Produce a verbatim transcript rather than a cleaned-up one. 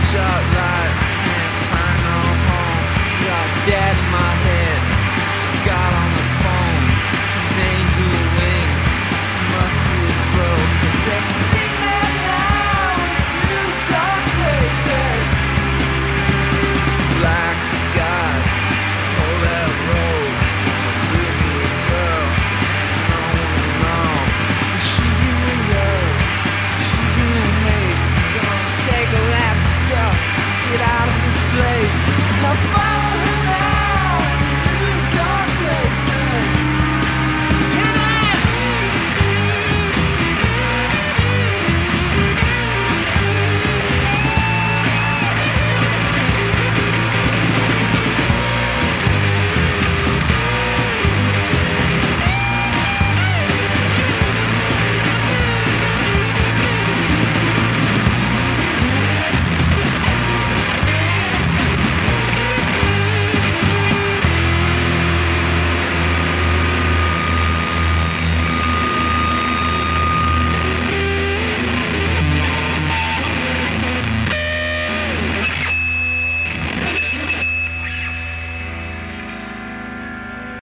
shot light, can't find no home. Got dead in my head, got on the phone. These angel wings must be broke, 'cause they think that now into dark places. Black skies, oh that road, pretty girl, no one know. Is she in love? Is she in hate? Gonna take all that stuff, get out of this place. Now